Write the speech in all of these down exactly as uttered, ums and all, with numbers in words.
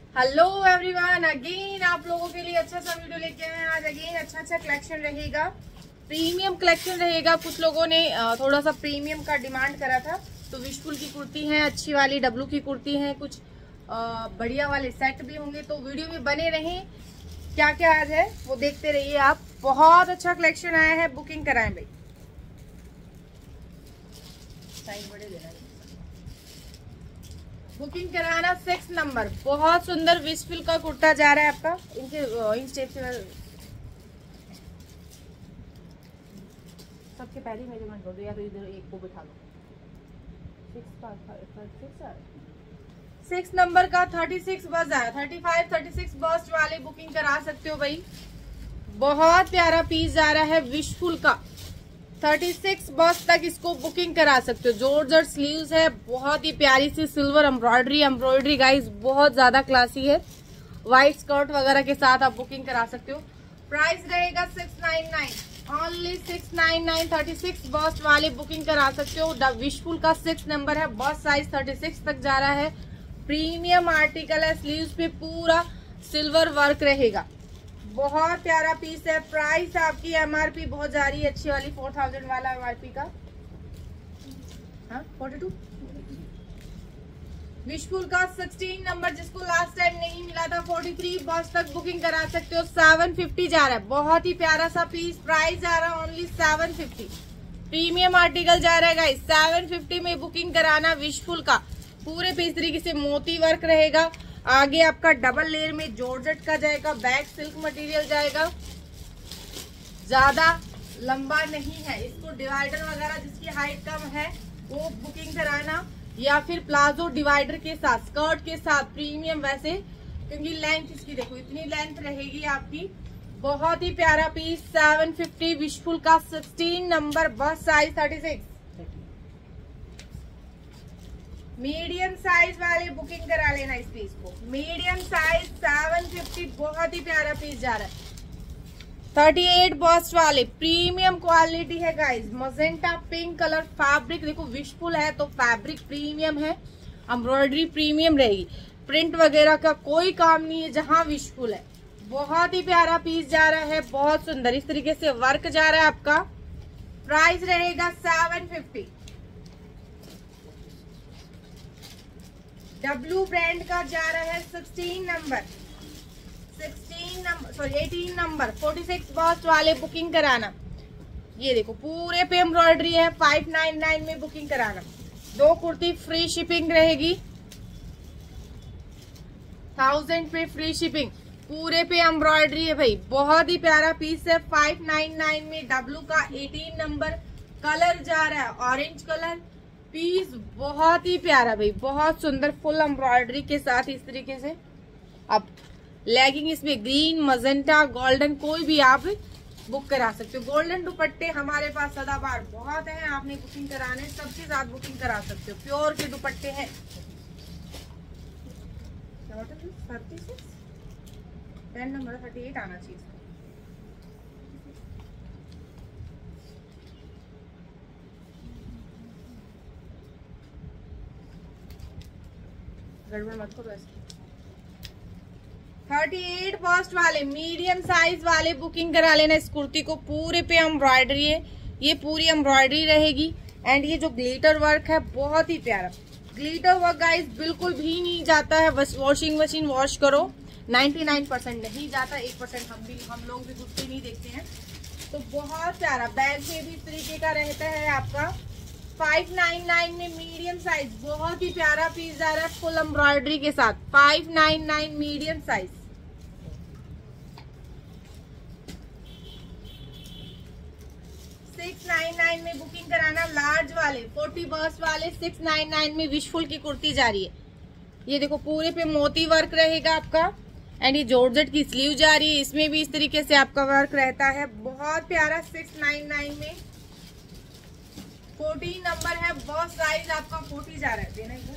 Hello everyone, again आप लोगों के लिए अच्छा सा वीडियो लेके आए हैं। आज अगेन अच्छा अच्छा कलेक्शन रहेगा, प्रीमियम कलेक्शन रहेगा। कुछ लोगों ने थोड़ा सा प्रीमियम का डिमांड करा था, तो विशफुल की कुर्ती है, अच्छी वाली डब्लू की कुर्ती है, कुछ बढ़िया वाले सेट भी होंगे। तो वीडियो में बने रहें, क्या क्या आज है वो देखते रहिए आप। बहुत अच्छा कलेक्शन आया है, बुकिंग कराएं भाई। साइज बड़े देना, बुकिंग कराना सिक्स नंबर। बहुत सुंदर विशफुल का कुर्ता जा रहा है आपका। इनके इन स्टेप से सबके पहले मेजरमेंट कर दो, या फिर इधर एक को बिठा लो। सिक्स नंबर का थर्टी सिक्स बस आया, thirty five thirty six bust वाले बुकिंग करा सकते हो भाई। बहुत प्यारा पीस जा रहा है विशफुल का, थर्टी सिक्स बस तक इसको बुकिंग करा सकते हो। जॉर्जेट स्लीव्स है, बहुत ही प्यारी सी सिल्वर एम्ब्रॉयडरी एम्ब्रॉयडरी गाइस बहुत ज्यादा क्लासी है। व्हाइट स्कर्ट वगैरह के साथ आप बुकिंग करा सकते हो। प्राइस रहेगा six nine nine, only six nine nine. Thirty six bust वाले बुकिंग करा सकते हो। विशफुल का सिक्स नंबर है, बस साइज थर्टी सिक्स तक जा रहा है। प्रीमियम आर्टिकल है, स्लीव्स पे पूरा सिल्वर वर्क रहेगा। बहुत प्यारा पीस है। प्राइस आपकी एमआरपी बहुत जा रही है अच्छी वाली, फोर थाउजेंड वाला एमआरपी का। हाँ फोर्टी टू विशफुल का सिक्सटीन नंबर, जिसको लास्ट टाइम नहीं मिला था, फोर्टी थ्री बस तक बुकिंग करा सकते हो। सेवन फिफ्टी जा रहा है, बहुत ही प्यारा सा पीस। प्राइस जा रहा है only seven fifty. Premium article जा रहा है गाइस, सेवन फिफ्टी में बुकिंग कराना विशफुल का। पूरे पीस तरीके से मोती वर्क रहेगा। आगे आपका डबल लेयर में जॉर्जेट का जाएगा, बैक सिल्क मटेरियल जाएगा। ज्यादा लंबा नहीं है, इसको डिवाइडर वगैरह जिसकी हाइट कम है वो बुकिंग कराना, या फिर प्लाजो डिवाइडर के साथ, स्कर्ट के साथ प्रीमियम वैसे, क्योंकि लेंथ इसकी देखो इतनी लेंथ रहेगी आपकी। बहुत ही प्यारा पीस, सेवन फिफ्टी विशफुल का sixteen number, bust size thirty six. Medium size वाले बुकिंग करा लेना इस पीस को। मीडियम साइज सेवन फिफ्टी, बहुत ही प्यारा पीस जा रहा है। थर्टी एट बस्ट वाले प्रीमियम क्वालिटी है guys, magenta pink colour fabric. देखो विशफुल है तो फैब्रिक प्रीमियम है, एम्ब्रॉयडरी प्रीमियम रहेगी, प्रिंट वगैरह का कोई काम नहीं है जहां विशफुल है। बहुत ही प्यारा पीस जा रहा है, बहुत सुंदर इस तरीके से वर्क जा रहा है आपका। प्राइस रहेगा सेवन फिफ्टी। डब्लू ब्रांड का जा रहा है sixteen number, sixteen number sorry eighteen number, forty six bust वाले बुकिंग कराना। ये देखो पूरे पे एम्ब्रॉयडरी है, फाइव नाइन नाइन में बुकिंग कराना। दो कुर्ती फ्री शिपिंग रहेगी, थाउजेंड पे फ्री शिपिंग। पूरे पे एम्ब्रॉयडरी है भाई, बहुत ही प्यारा पीस है। फाइव नाइन नाइन में डब्लू का एटीन नंबर, कलर जा रहा है ऑरेंज कलर। पीस बहुत ही प्यारा भाई, बहुत सुंदर, फुल एम्ब्रॉयडरी के साथ इस तरीके से। अब लेगिंग इसमें ग्रीन, मजेंटा, गोल्डन, कोई भी आप बुक करा सकते हो। गोल्डन दुपट्टे हमारे पास सदाबहार बहुत है, आपने बुकिंग कराने सबके साथ बुकिंग करा सकते हो। प्योर के दुपट्टे हैं। टेन नंबर थर्टी एट आना चाहिए। गड़बड़ मत करो ऐसे। थर्टी एट बस्ट वाले मीडियम साइज वाले बुकिंग करा लेना इस कुर्ती को। पूरे पे एम्ब्रॉयडरी है, ये पूरी एम्ब्रॉयडरी रहेगी। एंड ये जो ग्लिटर वर्क है बहुत ही प्यारा ग्लिटर वर्क गाइस, बिल्कुल भी नहीं जाता है। वॉशिंग मशीन वॉश करो, नाइन्टी नाइन परसेंट नहीं जाता, एक परसेंट हम भी हम लोग भी कुर्ती नहीं देखते हैं। तो बहुत प्यारा बैग में भी इस तरीके का रहता है आपका। फाइव नाइन नाइन में मीडियम साइज, बहुत ही प्यारा पीस जा रहा है फुल एम्ब्रॉयडरी के साथ। Five nine nine medium size. Six nine nine में बुकिंग कराना लार्ज वाले, फोर्टी बर्स्ट वाले सिक्स नाइन नाइन में विशफुल की कुर्ती जा रही है। ये देखो पूरे पे मोती वर्क रहेगा आपका। एंड ये जॉर्जेट की स्लीव जा रही है, इसमें भी इस तरीके से आपका वर्क रहता है। बहुत प्यारा, सिक्स नाइन नाइन में। फोर्टीन नंबर है, बॉस साइज आपका फोर्टी जा रहा है। देना इधर,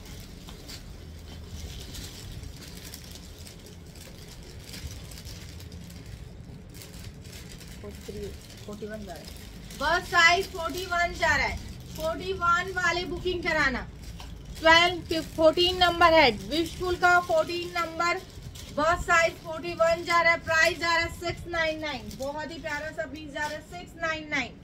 फोर्टी वन जा रहा है, बस साइज फोर्टी वन जा रहा है। फोर्टी वन वाले बुकिंग कराना। ट्वेल्व फोर्टीन नंबर है विशफुल का, fourteen number bust size forty one जा रहा है, प्राइस जा रहा है सिक्स नाइन नाइन। बहुत ही प्यारा सा पीस जा रहा है six nine nine.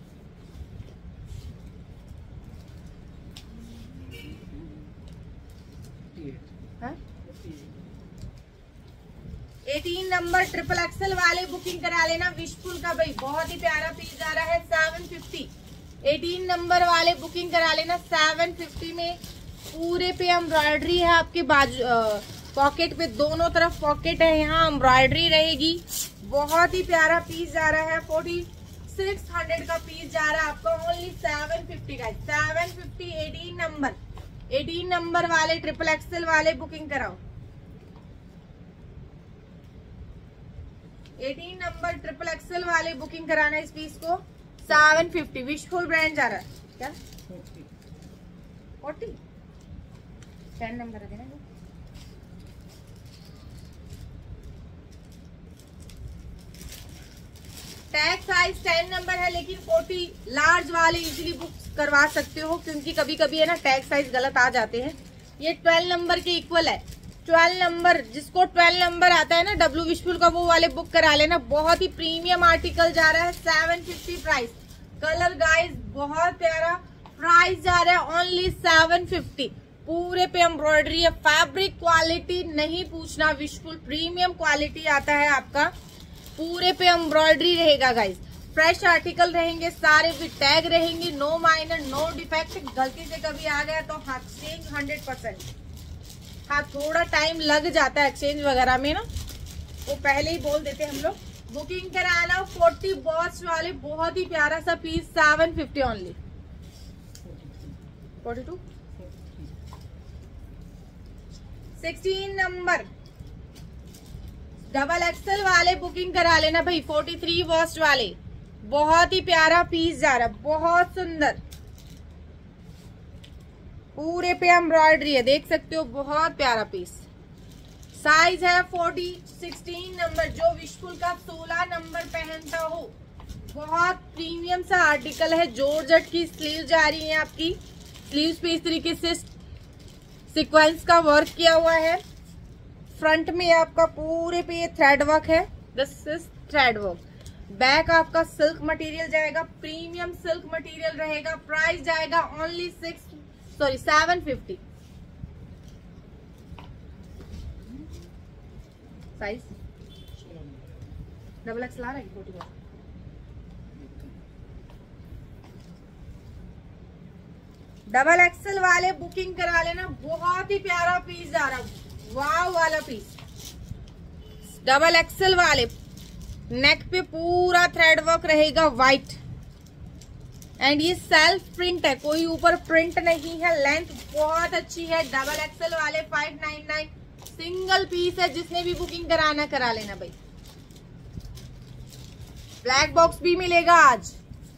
Eighteen number triple XL वाले बुकिंग करा लेना विशफुल का भाई, बहुत ही प्यारा पीस जा रहा है सेवन फिफ्टी। एटीन नंबर वाले बुकिंग करा लेना सेवन फिफ्टी में। पूरे पे एम्ब्रॉयडरी है आपके बाजू, पॉकेट पे दोनों तरफ पॉकेट है, यहाँ एम्ब्रॉयडरी रहेगी। बहुत ही प्यारा पीस जा रहा है, फोर्टी सिक्स हंड्रेड का पीस जा रहा है आपका ओनली सेवन फिफ्टी का। Seven fifty eighteen number, eighteen number वाले ट्रिपल एक्सल वाले बुकिंग कराओ। एटीन नंबर ट्रिपल एक्सल वाले बुकिंग कराना इस पीस को सेवन फिफ्टी। विशफुल ब्रांड जा रहा है क्या? फोर्टी टेन नंबर है ना। टैग साइज टेन नंबर है, लेकिन फोर्टी लार्ज वाले इजीली बुक करवा सकते हो, क्योंकि कभी कभी है ना टैग साइज गलत आ जाते हैं। ये ट्वेल्व नंबर के इक्वल है। ट्वेल्व नंबर जिसको ट्वेल्व नंबर आता है ना डब्लू विशफुल का, वो वाले बुक करा लेना। बहुत ही प्रीमियम आर्टिकल जा रहा है seven fifty price. Colour guys बहुत प्यारा, प्राइस जा रहा है ओनली सेवन फिफ्टी। पूरे पे एम्ब्रॉयडरी है, फैब्रिक क्वालिटी नहीं पूछना, विशफुल प्रीमियम क्वालिटी आता है आपका। पूरे पे एम्ब्रॉयडरी रहेगा गाइस, फ्रेश आर्टिकल रहेंगे, सारे भी टैग रहेंगे, नो माइनर नो डिफेक्ट। गलती से कभी आ गया तो हाँ एक्सचेंज हंड्रेड परसेंट। हाँ थोड़ा टाइम लग जाता है एक्सचेंज वगैरह में ना, वो पहले ही बोल देते हम लोग। बुकिंग कराना फोर्टी बॉस वाले, बहुत ही प्यारा सा piece seven fifty only. Forty two sixteen number double XL वाले बुकिंग करा लेना भाई, फोर्टी थ्री वॉस्ट वाले। बहुत ही प्यारा पीस जा रहा, बहुत सुंदर। पूरे पे एम्ब्रॉयडरी है, देख सकते हो, बहुत प्यारा पीस। साइज है फोर्टी सिक्सटीन नंबर। जो विशफुल का सोलह नंबर पहनता हो, बहुत प्रीमियम सा आर्टिकल है। जॉर्जेट की स्लीव जा रही है आपकी, स्लीव्स पे इस तरीके से सीक्वेंस का वर्क किया हुआ है। फ्रंट में आपका पूरे पे ये थ्रेड वर्क है, this is thread work. Back आपका सिल्क मटेरियल जाएगा, प्रीमियम सिल्क मटेरियल रहेगा। प्राइस जाएगा only six sorry seven fifty. Size double X ला रहा है फोर्टी वन। डबल एक्सल वाले बुकिंग करा लेना, बहुत ही प्यारा पीस जा रहा, वाव वाला पीस। डबल एक्सल वाले नेक पे पूरा थ्रेड वर्क रहेगा व्हाइट, एंड ये सेल्फ प्रिंट है, कोई ऊपर प्रिंट नहीं है। लेंथ बहुत अच्छी है। डबल एक्सल वाले five nine nine single piece है। जिसने भी बुकिंग कराना करा लेना भाई। ब्लैक बॉक्स भी मिलेगा आज।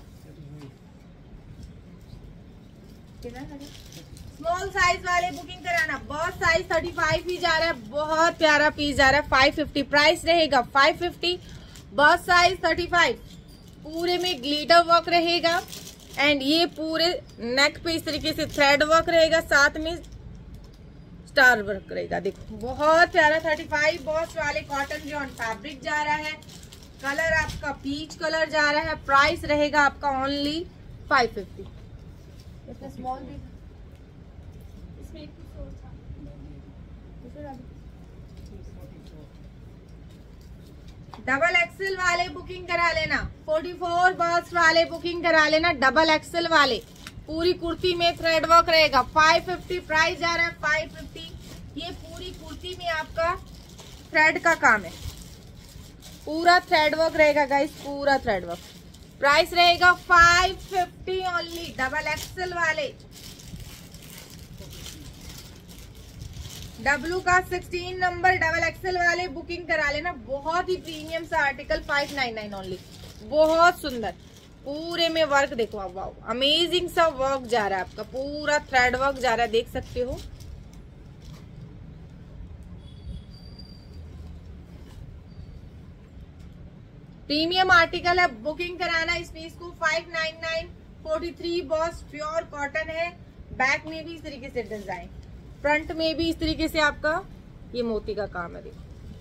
स्मॉल साइज वाले बुकिंग कराना, बॉस साइज थर्टी फाइव ही जा रहा है, बहुत प्यारा पीस जा रहा है फाइव फिफ्टी। प्राइस रहेगा five fifty. Bust size thirty five. पूरे में ग्लिटर वर्क रहेगा, एंड ये पूरे नेक पे इस तरीके से थ्रेड वर्क रहेगा, साथ में स्टार वर्क रहेगा। देखो बहुत प्यारा थर्टी फाइव बॉस वाले कॉटन जॉन फैब्रिक जा रहा है। कलर आपका पीच कलर जा रहा है। प्राइस रहेगा आपका ओनली फाइव फिफ्टी। इसमें स्मॉल भी इसमें एक था। डबल एक्सल वाले बुकिंग करा लेना, फोर्टी फोर बॉक्स वाले बुकिंग करा लेना। डबल एक्सल वाले पूरी कुर्ती में थ्रेड वर्क रहेगा, फाइव फिफ्टी। प्राइस जा रहा है फाइव फिफ्टी। ये पूरी कुर्ती में आपका थ्रेड का काम है, पूरा थ्रेड वर्क रहेगा गाइस, पूरा थ्रेड वर्क। प्राइस रहेगा five fifty only. Double XL वाले डब्लू का सिक्सटीन नंबर डबल एक्सल वाले बुकिंग करा लेना। बहुत ही प्रीमियम सा article, five nine nine only. बहुत सुंदर, पूरे में वर्क देखो आप, वाओ अमेजिंग सा वर्क जा रहा है आपका, पूरा थ्रेड वर्क जा रहा है, देख सकते हो। प्रीमियम आर्टिकल है, बुकिंग कराना इस पीस को five nine nine. Forty three bust pure cotton है, बैक में भी इस तरीके से डिजाइन। फ्रंट में भी इस तरीके से आपका ये मोती का काम है। देखो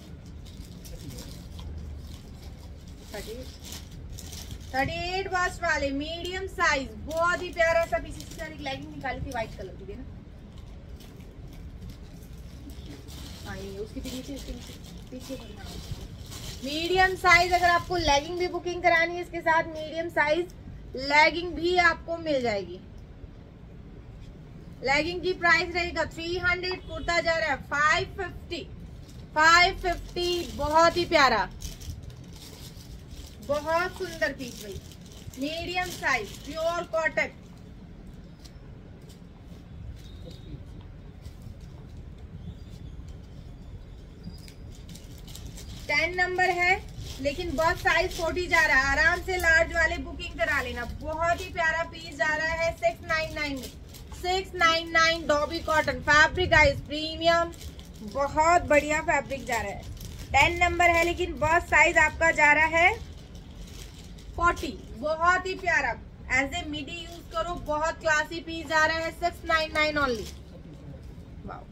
थर्टी एट बस्ट वाले मीडियम साइज, बहुत ही प्यारा सा पीस। इसके साथ एक लेगिंग निकाली थी व्हाइट कलर की, देना हाँ ये उसके पीछे उसके पीछे मीडियम साइज। अगर आपको लेगिंग भी बुकिंग करानी है इसके साथ मीडियम साइज लेगिंग भी आपको मिल जाएगी। लेगिंग की प्राइस रहेगा थ्री हंड्रेड, कुर्ता जा रहा है फाइव फिफ्टी। फाइव फिफ्टी बहुत ही प्यारा, बहुत सुंदर पीस भाई, medium size pure cotton. Ten number है लेकिन बस साइज फोर्टी जा रहा है। आराम से लार्ज वाले बुकिंग करा लेना। बहुत ही प्यारा पीस जा रहा है सिक्स नाइन नाइन में, six nine nine dobby cotton fabric guys, premium बहुत बढ़िया फैब्रिक जा रहा है। टेन नंबर है लेकिन बस साइज आपका जा रहा है फोर्टी। बहुत ही प्यारा, एज ए मिडी यूज करो, बहुत क्लासी पीस जा रहा है six nine nine only. Wow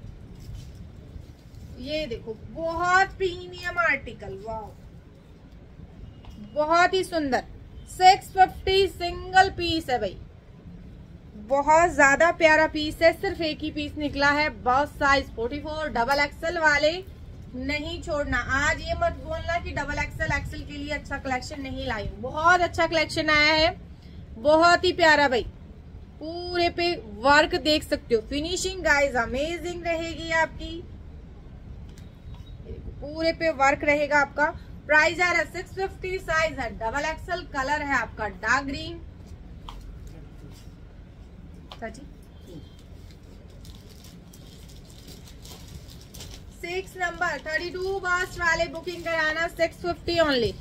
ये देखो बहुत प्रीमियम आर्टिकल, वाओ बहुत ही सुंदर। सिक्स फिफ्टी सिंगल पीस है भाई, बहुत ज्यादा प्यारा पीस है। सिर्फ एक ही पीस निकला है, bust size forty four. Double XL वाले नहीं छोड़ना। आज ये मत बोलना कि डबल एक्सल एक्सल के लिए अच्छा कलेक्शन नहीं लाई हूं। बहुत अच्छा कलेक्शन आया है, बहुत ही प्यारा भाई। पूरे पे वर्क देख सकते हो, फिनिशिंग गाइस अमेजिंग रहेगी आपकी। पूरे पे वर्क रहेगा आपका। प्राइस आ रहा है सिक्स फिफ्टी, साइज है डबल एक्सल, कलर है आपका dark green. Six number thirty two bust वाले बुकिंग कराना six fifty only.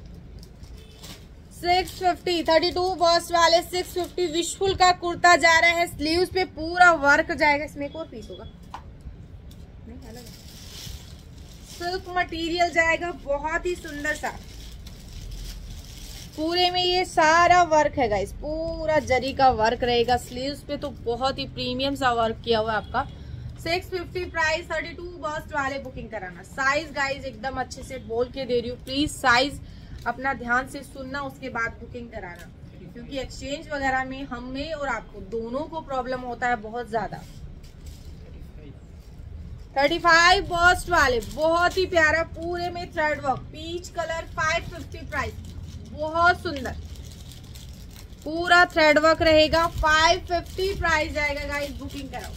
Six fifty thirty two bust वाले सिक्स फिफ्टी। विशफुल का कुर्ता जा रहा है, स्लीव्स पे पूरा वर्क जाएगा। इसमें एक और पीस होगा, नहीं अलग है। सिल्क मटेरियल जाएगा, बहुत ही सुंदर सा। पूरे में ये सारा वर्क है गाइस, पूरा जरी का वर्क रहेगा। स्लीव्स पे तो बहुत ही प्रीमियम सा वर्क किया हुआ है आपका। Six fifty price. Thirty two bust वाले बुकिंग कराना। साइज गाइस एकदम अच्छे से बोल के दे रही हूँ, प्लीज साइज अपना ध्यान से सुनना, उसके बाद बुकिंग कराना, क्योंकि एक्सचेंज वगैरह में हमें और आपको दोनों को प्रॉब्लम होता है बहुत ज्यादा। थर्टी फाइव बस्ट वाले बहुत ही प्यारा, पूरे में thread work, peach colour, five fifty price. बहुत सुंदर पूरा थ्रेड वर्क रहेगा, फाइव फिफ्टी प्राइस जाएगा गाइस। बुकिंग कराओ।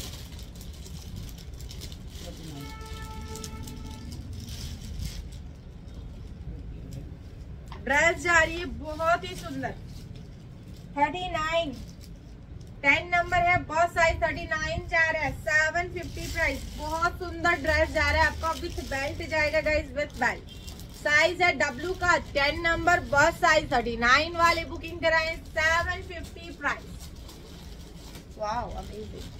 ड्रेस जा रही है बहुत ही सुंदर, थर्टी नाइन। टेन नंबर है, बस साइज थर्टी नाइन जा रहा है, सेवन फिफ्टी प्राइस। बहुत सुंदर ड्रेस जा रहा है आपका, विथ बेल्ट जाएगा गाइस, विथ बेल्ट। साइज है डब्लू का, ten number, bust size thirty nine वाले बुकिंग कराएं, seven fifty price. Wow amazing.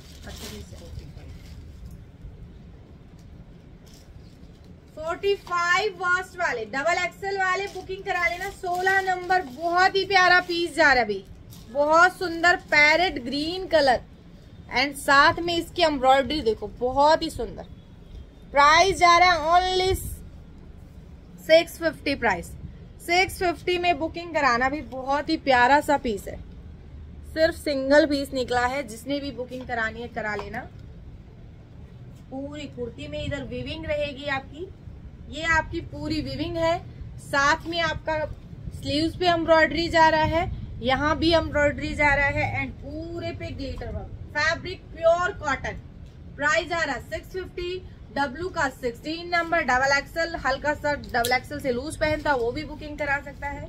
Forty five waist वाले डबल एक्सल वाले बुकिंग करा लेना। सोलह नंबर, बहुत ही प्यारा पीस जा रहा है अभी, बहुत सुंदर पैरेट ग्रीन कलर एंड साथ में इसकी एम्ब्रॉयडरी देखो, बहुत ही सुंदर। प्राइस जा रहा है only six fifty price. Six fifty में बुकिंग कराना भी बहुत ही प्यारा सा पीस है। सिर्फ सिंगल पीस निकला है, जिसने भी बुकिंग करानी है करा लेना। पूरी कुर्ती में इधर विविंग रहेगी आपकी, ये आपकी पूरी विविंग है। साथ में आपका स्लीव्स पे एम्ब्रॉयडरी जा रहा है, यहाँ भी एम्ब्रॉयडरी जा रहा है एंड पूरे पे glitter work. Fabric pure cotton. Price आ रहा है सिक्स फिफ्टी। डब्लू का सिक्सटीन नंबर, डबल एक्सल, हल्का सा डबल एक्सल से लूज पहनता वो भी बुकिंग करा सकता है।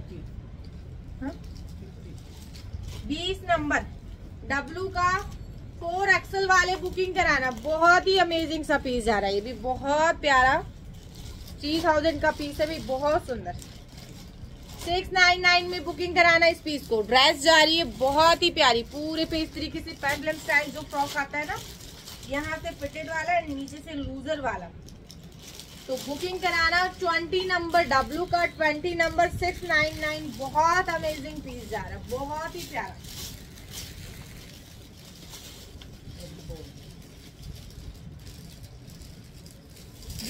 बीस नंबर डब्लू का फोर एक्सल वाले बुकिंग कराना। बहुत ही अमेजिंग सा पीस जा रहा है, ये भी बहुत प्यारा, थ्री थाउजेंड का पीस है भी, बहुत सुंदर। सिक्स नाइन नाइन में बुकिंग कराना इस पीस को। ड्रेस जा रही है बहुत ही प्यारी, पूरे पे इस तरीके से पेंडलम स्टाइल जो फ्रॉक आता है ना, यहाँ से फिटेड वाला और नीचे से लूजर वाला। तो बुकिंग कराना। ट्वेंटी नंबर डब्लू का, twenty number six nine nine. बहुत अमेजिंग पीस जा रहा है, बहुत ही प्यारा।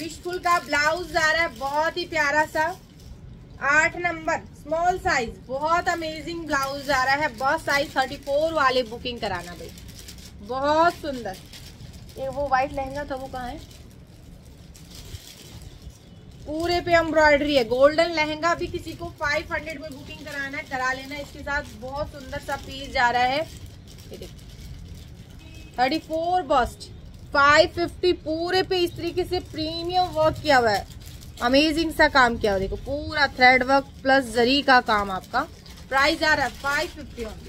विशफुल का ब्लाउज आ रहा है बहुत ही प्यारा सा, आठ नंबर स्मॉल साइज, बहुत अमेजिंग ब्लाउज आ रहा है। बस साइज थर्टी फोर वाले बुकिंग कराना भाई, बहुत सुंदर। ये वो व्हाइट लहंगा था वो कहाँ है? पूरे पे एम्ब्रॉयडरी है। गोल्डन लहंगा भी किसी को फाइव हंड्रेड में बुकिंग कराना है, करा लेना। इसके साथ बहुत सुंदर सा पीस जा रहा है। ये देखो thirty four bust five fifty, पूरे पे इस तरीके से प्रीमियम वर्क किया हुआ है, अमेजिंग सा काम किया हुआ। देखो पूरा थ्रेड वर्क प्लस जरी का काम आपका। प्राइस आ रहा है five fifty only.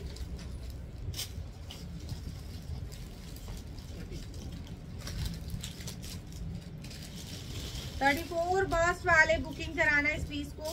Thirty four bust वाले बुकिंग कराना है इस पीस को।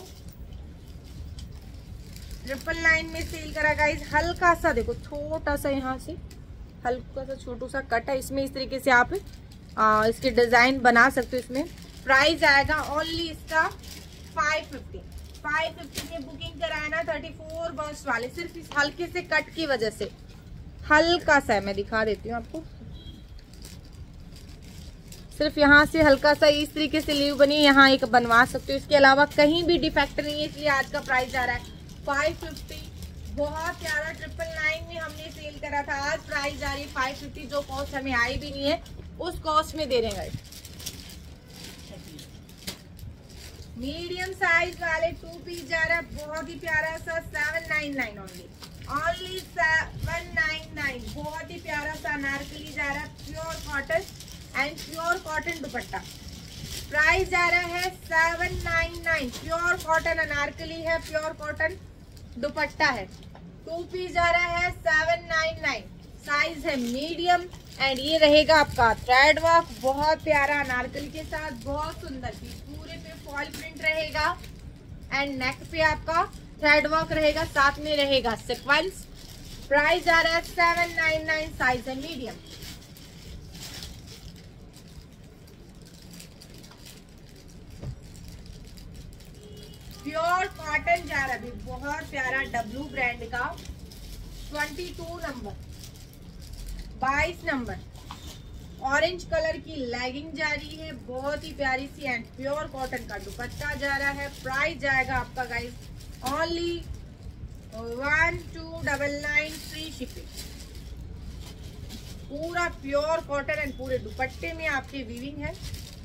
ट्रिपल नाइन में सेल करा गाइस। हल्का सा देखो छोटा सा यहाँ से हल्का सा छोटू सा कट है, इसमें इस तरीके से आप आ, इसके डिजाइन बना सकते हो। इसमें प्राइस आएगा ओनली इसका फाइव फिफ्टी। फाइव फिफ्टी में बुकिंग कराना। थर्टी फोर बस्ट वाले सिर्फ इस हल्के से कट की वजह से, हल्का सा है, मैं दिखा देती हूँ आपको। सिर्फ यहाँ से हल्का सा इस तरीके से लीव बनी, यहाँ एक बनवा सकते हो। इसके अलावा कहीं भी डिफेक्ट नहीं है, इसलिए आज का प्राइस आ रहा है फाइव फिफ्टी। बहुत प्यारा ट्रिपल नाइन में हमने सेल करा था, आज प्राइस आ रही है फाइव फिफ्टी। जो कॉस्ट हमें आई भी नहीं है उस कॉस्ट में दे रहे हैं। मीडियम साइज वाले टू पीस जा रहा है बहुत ही प्यारा सा, seven nine nine only, only seven nine nine. बहुत ही प्यारा सा अनारकली जा रहा है, pure cotton and pure cotton dupatta. Price जा रहा है seven nine nine. Pure cotton anarkali है, प्योर कॉटन दुपट्टा है। टू पीस जा रहा है सेवन नाइन नाइन। साइज है मीडियम एंड ये रहेगा आपका थ्रेड वर्क, बहुत प्यारा अनारकली के साथ, बहुत सुंदर पीस। पूरे पे फॉल प्रिंट रहेगा एंड नेक पे आपका थ्रेड वर्क रहेगा, साथ में रहेगा सीक्वेंस। प्राइस जा रहा है सेवन नाइन नाइन। साइज है मीडियम। प्योर कॉटन जा रहा है बहुत प्यारा, डब्लू ब्रांड का, ट्वेंटी टू नंबर, बाईस नंबर। ऑरेंज कलर की लेगिंग जा रही है बहुत ही प्यारी सी एंड प्योर कॉटन का दुपट्टा जा रहा है। प्राइस जाएगा आपका guys only one two double nine, free shipping. पूरा प्योर कॉटन एंड पूरे दुपट्टे में आपके वीविंग है।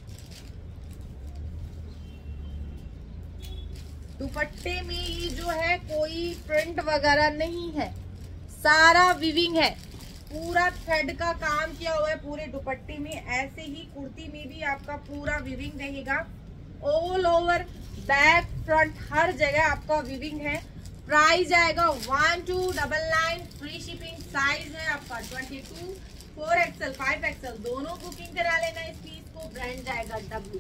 दुपट्टे में ये जो है कोई प्रिंट वगैरह नहीं है, सारा वीविंग है, पूरा थ्रेड का काम किया हुआ है पूरे दुपट्टे में। ऐसे ही कुर्ती में भी आपका पूरा वीविंग रहेगा, ऑल ओवर बैक फ्रंट हर जगह आपका वीविंग है। प्राइस आएगा one two double nine, free shipping. Size है आपका twenty two, four XL, five XL, दोनों बुकिंग करा लेना इस पीस को। ब्रांड जाएगा डब्ल्यू।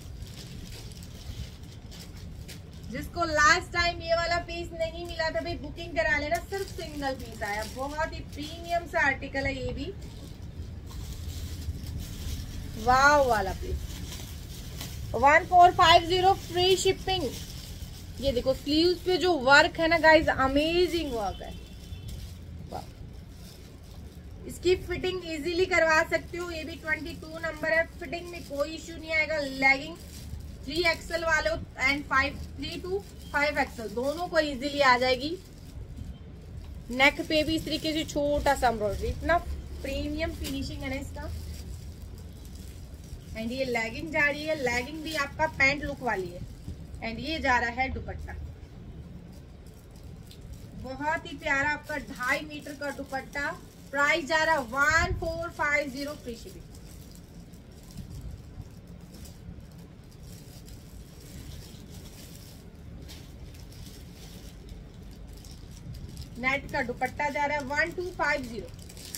जिसको लास्ट टाइम ये वाला पीस नहीं मिला था भाई बुकिंग करा लेना, सिर्फ सिंगल पीस आया। बहुत ही प्रीमियम सा आर्टिकल है ये भी, वाव वाला piece. One four five zero, free shipping. ये देखो स्लीव्स पे जो वर्क है ना गाइज, अमेजिंग वर्क है। इसकी फिटिंग इजीली करवा सकते हो। ये भी ट्वेंटी टू नंबर है, फिटिंग में कोई इश्यू नहीं आएगा। लेगिंग थ्री एक्सएल वाले and five three two five XL दोनों को इजीली आ जाएगी। नेक पे भी इस तरीके से छोटा सा एम्ब्रॉयडरी, इतना प्रीमियम फिनिशिंग है ना इसका। एंड ये लेगिंग जा रही है, लेगिंग भी आपका पैंट लुक वाली है। एंड ये जा रहा है दुपट्टा, बहुत ही प्यारा आपका ढाई मीटर का दुपट्टा। प्राइस जा रहा है one four five zero, free shipping. Net का दुपट्टा जा रहा है वन टू फाइव जीरो।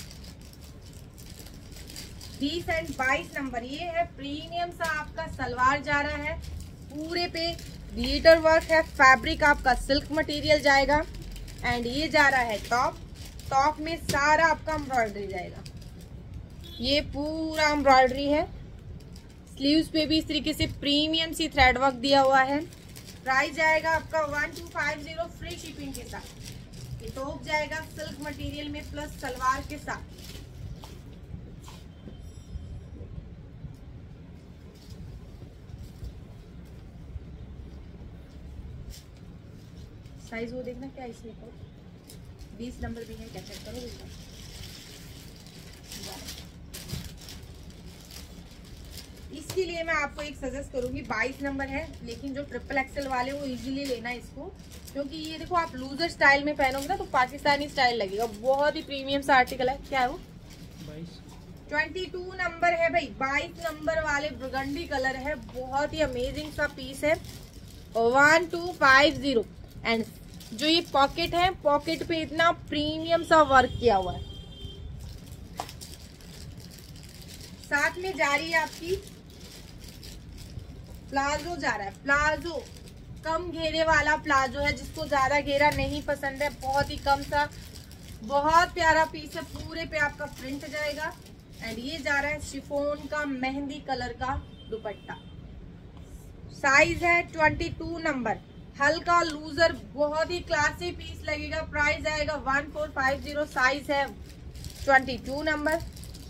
बीस एंड बाईस नंबर ये है, प्रीमियम सा आपका सलवार जा रहा है, पूरे पे ग्लिटर वर्क है, फैब्रिक आपका सिल्क मटेरियल जाएगा। एंड ये जा रहा है टॉप, टॉप में सारा आपका एम्ब्रॉयडरी जाएगा। ये पूरा एम्ब्रॉयडरी है। स्लीव्स पे भी इस तरीके से प्रीमियम सी थ्रेड वर्क दिया हुआ है। प्राइस जाएगा आपका one two five zero, free shipping के साथ। ये टॉप जाएगा सिल्क मटेरियल में प्लस सलवार के साथ। साइज वो देखना क्या इसमें को बीस नंबर भी है क्या, चेक करो देखना। इसके लिए मैं आपको एक सजेस्ट करूंगी, बाईस नंबर है, लेकिन जो ट्रिपल एक्सेल वाले वो इजीली लेना इसको, क्योंकि ये देखो आप लूजर स्टाइल में पहनोगे ना तो पाकिस्तानी स्टाइल लगेगा। बहुत ही प्रीमियम सा आर्टिकल है। क्या है वो? बाईस नंबर है भाई, बाईस नंबर वाले बुर्गंडी कलर है, बहुत ही अमेजिंग सा पीस है। One two five zero and जो ये पॉकेट है, पॉकेट पे इतना प्रीमियम सा वर्क किया हुआ है। साथ में जा रही है आपकी प्लाजो, जा रहा है प्लाजो, कम घेरे वाला प्लाजो है, जिसको ज्यादा घेरा नहीं पसंद है, बहुत ही कम सा, बहुत प्यारा पीस है। पूरे पे आपका प्रिंट जाएगा एंड ये जा रहा है शिफोन का मेहंदी कलर का दुपट्टा। साइज है बाईस नंबर, हल्का लूजर, बहुत ही क्लासी पीस लगेगा। प्राइस आएगा one four five zero, size है बाईस नंबर।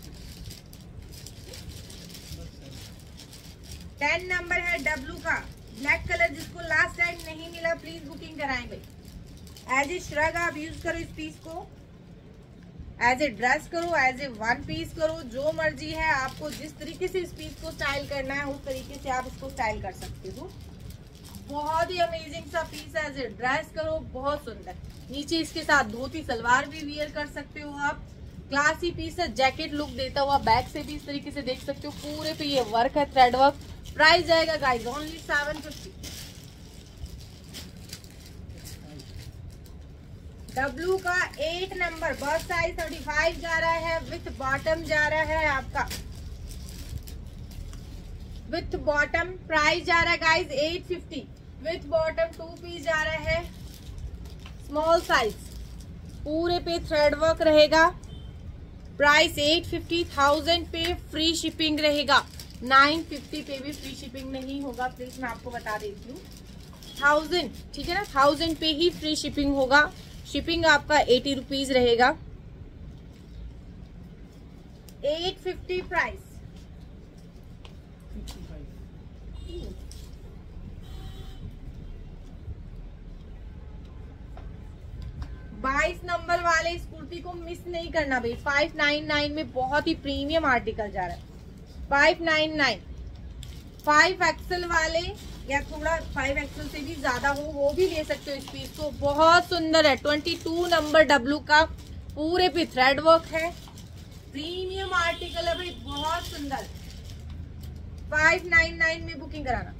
टेन नंबर है डब्लू का ब्लैक कलर, जिसको लास्ट टाइम नहीं मिला प्लीज बुकिंग कराएं भाई। एज ए श्रग आप यूज करो इस पीस को, एज ए ड्रेस करो, एज ए वन पीस करो, जो मर्जी है आपको, जिस तरीके से इस पीस को स्टाइल करना है उस तरीके से आप इसको स्टाइल कर सकते हो। बहुत ही अमेजिंग सा पीस है, एज ए ड्रेस करो, बहुत सुंदर। नीचे इसके साथ धोती सलवार भी वियर कर सकते हो आप। क्लासी पीस है, जैकेट लुक देता हुआ, बैक से भी इस तरीके से देख सकते हो। पूरे पे ये वर्क है, थ्रेड वर्क। प्राइस जाएगा guys only seven fifty. W का eight number, bust size thirty five जा रहा है, विथ बॉटम जा रहा है आपका, विथ बॉटम। प्राइस जा रहा है guys eight fifty, with bottom two piece जा रहा है, स्मॉल साइज। पूरे पे थ्रेड वर्क रहेगा। प्राइस एट फिफ्टी, थाउजेंड पे फ्री शिपिंग रहेगा। नाइन फिफ्टी पे भी फ्री शिपिंग नहीं होगा, प्लीज मैं आपको बता देती हूँ। थाउजेंड, ठीक है ना, थाउजेंड पे ही फ्री शिपिंग होगा। शिपिंग आपका एटी रुपीज रहेगा। Eight fifty price. बाईस नंबर वाले इस कुर्ती को मिस नहीं करना भाई। फाइव नाइन नाइन में बहुत ही प्रीमियम आर्टिकल जा रहा है। Five nine nine, five XL वाले या थोड़ा फाइव एक्सल से भी ज्यादा हो वो भी ले सकते हो इस पीस को। बहुत सुंदर है। ट्वेंटी टू नंबर डब्लू का, पूरे पे थ्रेड वर्क है, प्रीमियम आर्टिकल है भाई, बहुत सुंदर। फाइव नाइन नाइन में बुकिंग कराना।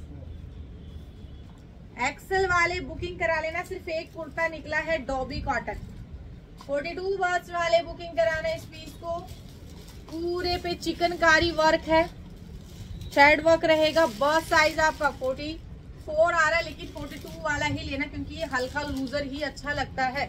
एक्सल वाले बुकिंग करा लेना, सिर्फ एक कुर्ता निकला है dobby cotton. Forty two bust वाले बुकिंग कराना इस पीस को। पूरे पे चिकनकारी वर्क है, थ्रेड वर्क रहेगा। बस साइज आपका फोर्टी फोर आ रहा है, लेकिन फोर्टी टू वाला ही लेना क्योंकि ये हल्का लूजर ही अच्छा लगता है।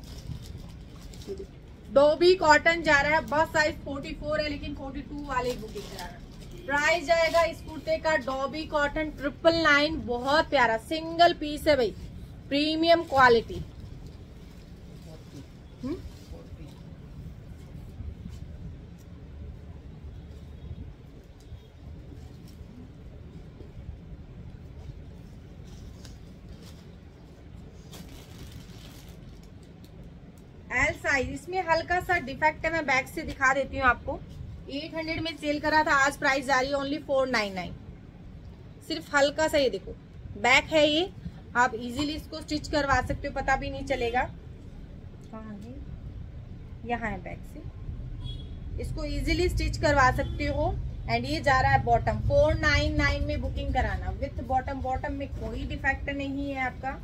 डोबी कॉटन जा रहा है, बस साइज फोर्टी फोर है, लेकिन फोर्टी टू वाले ही बुकिंग कराना। प्राइस जाएगा इस कुर्ते का डॉबी कॉटन ट्रिपल नाइन, बहुत प्यारा सिंगल पीस है भाई, प्रीमियम क्वालिटी। एल साइज, इसमें हल्का सा डिफेक्ट है, मैं बैक से दिखा देती हूँ आपको। एट हंड्रेड में सेल करा था, आज प्राइस जा रही है ओनली फोर नाइन नाइन। सिर्फ हल्का सा, ये देखो बैक है, ये आप इजीली इसको स्टिच करवा सकते हो, पता भी नहीं चलेगा। कहाँ है? यहाँ है बैक से, इसको इजीली स्टिच करवा सकते हो। एंड ये जा रहा है बॉटम, फोर नाइन नाइन में बुकिंग कराना विथ बॉटम। बॉटम में कोई डिफेक्ट नहीं है आपका।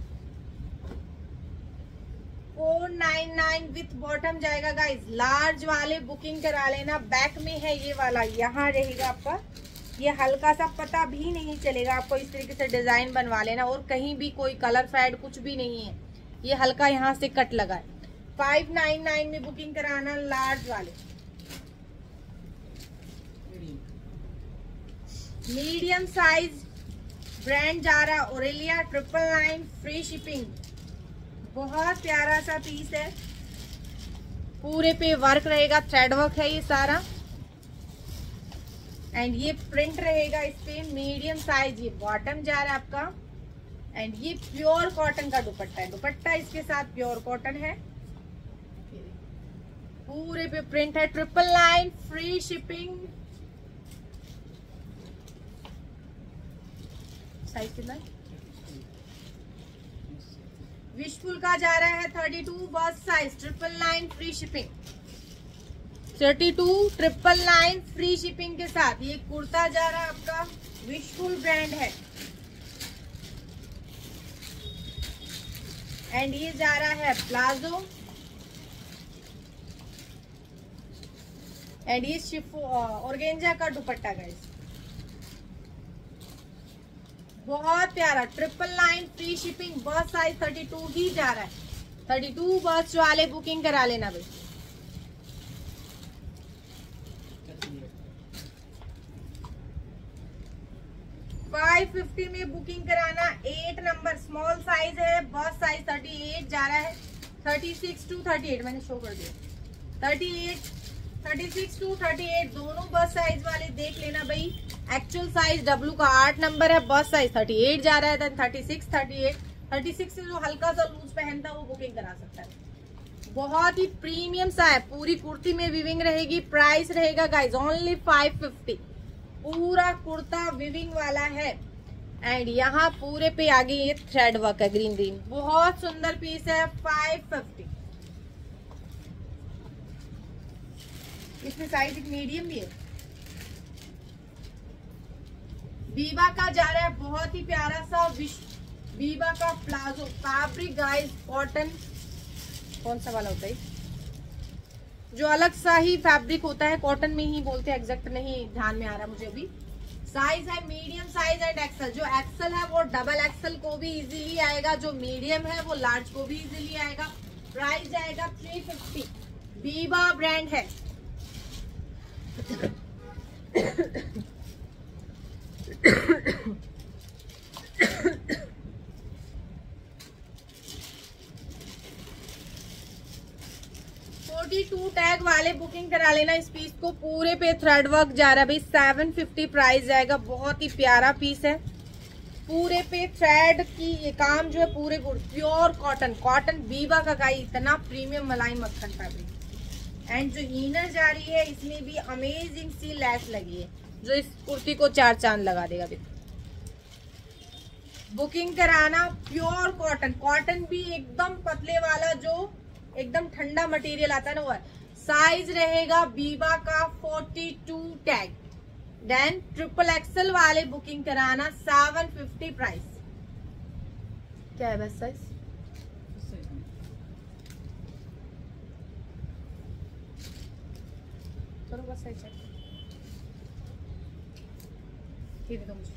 Four nine nine with bottom जाएगा गाइस। लार्ज वाले बुकिंग करा लेना। बैक में है ये वाला, यहाँ रहेगा आपका, ये हल्का सा पता भी नहीं चलेगा आपको। इस तरीके से डिजाइन बनवा लेना, और कहीं भी कोई कलर फेड कुछ भी नहीं है, ये हल्का यहाँ से कट लगा है। फाइव नाइन नाइन में बुकिंग कराना लार्ज वाले। मीडियम साइज ब्रांड जा रहा है Aurelia, triple nine, free shipping. बहुत प्यारा सा पीस है, पूरे पे वर्क रहेगा, थ्रेड वर्क है ये सारा। एंड ये प्रिंट रहेगा इस पे। मीडियम साइज, ये बॉटम जा रहा है आपका। एंड ये प्योर कॉटन का दुपट्टा है, दुपट्टा इसके साथ प्योर कॉटन है, पूरे पे प्रिंट है, triple nine free shipping. Size कितना है? विशफुल का जा रहा है thirty two bust size, triple nine free shipping, thirty two triple nine free shipping के साथ। ये कुर्ता जा रहा है आपका, विशफुल ब्रांड है, एंड ये जा रहा है प्लाजो, एंड ये शिफो ऑर्गेंजा का दुपट्टा गाइस, बहुत प्यारा, triple nine free shipping, bust size thirty two ही जा रहा है, थर्टी टू बस वाले बुकिंग करा लेना भाई। फाइव फिफ्टी में बुकिंग कराना, एट नंबर स्मॉल साइज है, बस साइज थर्टी एट जा रहा है, thirty six to thirty eight मैंने शो कर दिया, thirty eight thirty six to thirty eight दोनों बस साइज वाले देख लेना भाई। एक्चुअल साइज डब्लू का आठ नंबर है, बस साइज थर्टी एट जा रहा है, then thirty six thirty eight thirty six से जो हल्का सा लूज पहनता है वो बुकिंग करा सकता है। बहुत ही प्रीमियम सा है, पूरी कुर्ती में विविंग रहेगी, प्राइस रहेगा गाइज ओनली फाइव फिफ्टी, पूरा कुर्ता विविंग वाला है, एंड यहाँ पूरे पे आगे ये थ्रेड वर्क है ग्रीन ग्रीन, बहुत सुंदर पीस है, फाइव फिफ्टी। इसमें साइज एक मीडियम भी है, बीबा का जा रहा है, बहुत ही प्यारा सा बीबा का प्लाजो, फैब्रिक गाइस कॉटन, कौन सा वाला होता है जो अलग सा ही फैब्रिक होता है, कॉटन में ही बोलते हैं, एग्जैक्ट नहीं ध्यान में आ रहा मुझे अभी। साइज है मीडियम साइज एंड एक्सल, जो एक्सल है वो डबल एक्सल को भी इजीली आएगा, जो मीडियम है वो लार्ज को भी इजीली आएगा। प्राइस जाएगा थ्री फिफ्टी, बीबा ब्रांड है। फोर्टी टू टैग वाले बुकिंग करा लेना इस पीस को, पूरे पे थ्रेड वर्क जा रहा है भाई, सेवन फिफ्टी प्राइस जाएगा, बहुत ही प्यारा पीस है, पूरे पे थ्रेड की ये काम जो है, पूरे प्योर कॉटन, कॉटन बीबा का गाई, इतना प्रीमियम मलाई मक्खन फैब्रिक, एंड जो इनर जा रही है इसमें भी अमेजिंग सी लैस लगी है, जो इस कुर्ती को चार चांद लगा देगा। बुकिंग कराना प्योर कॉटन, कॉटन भी एकदम पतले वाला, जो एकदम ठंडा मटेरियल आता है ना वो है। साइज रहेगा बीबा का forty two tag, then triple XL वाले बुकिंग कराना, सेवन फिफ्टी प्राइस। क्या है बस साइज? चलो बस साइज चेक मुझे